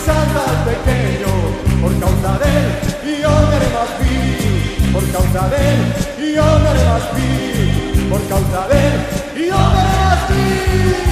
exalta al pequeño. Por causa de él yo me haré más vil. Por causa de él yo me haré más vil. Por causa de él yo me haré más vil.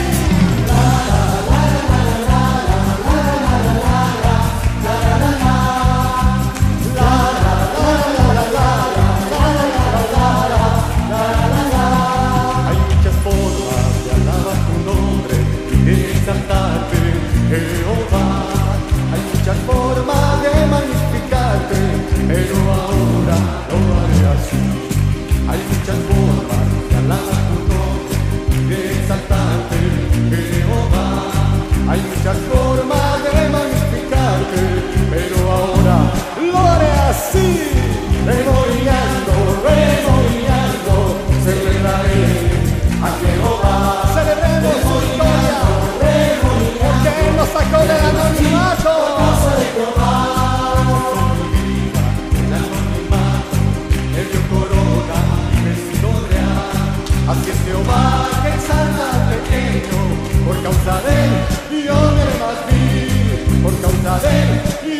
Hay muchas formas de alabar tu nombre y de exaltarte, Jehová. Hay muchas formas de magnificarte, pero ahora lo haré así. Hay muchas formas de alabar tu nombre y de exaltarte, Jehová. Hay muchas formas de magnificarte, pero ahora lo haré así. Remolineando, celebraré a Jehová. Celebremos su historia, porque Él nos sacó del anonimato. Él dio corona y vestido real. Así es Jehová que exalta al pequeño. Por causa de él yo me haré más vil. Por causa de él